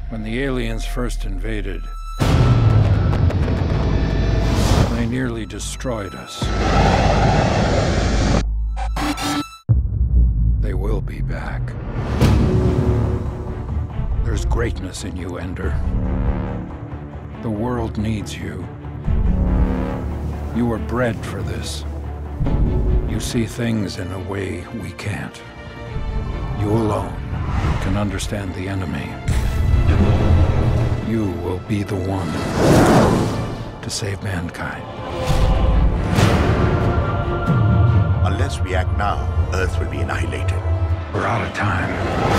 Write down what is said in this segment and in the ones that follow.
When the aliens first invaded, they nearly destroyed us. They will be back. There's greatness in you, Ender. The world needs you. You were bred for this. You see things in a way we can't. You alone can understand the enemy. You will be the one to save mankind. Unless we act now, Earth will be annihilated. We're out of time.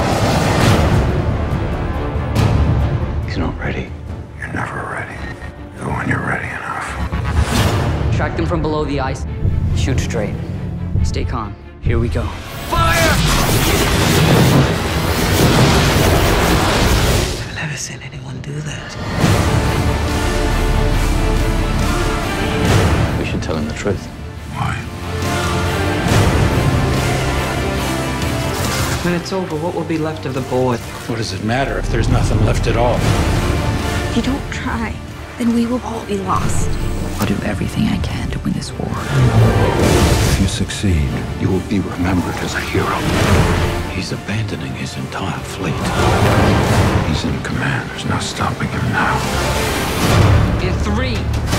He's not ready. You're never ready. Go when you're ready enough. Track them from below the ice. Shoot straight. Stay calm. Here we go. Fire! I've never seen anyone do that. We should tell him the truth. Why? When it's over, what will be left of the boy? What does it matter if there's nothing left at all? If you don't try, then we will all be lost. I'll do everything I can to win this war. If you succeed, You will be remembered as a hero. He's abandoning his entire fleet. he's in command. There's no stopping him now. In 3,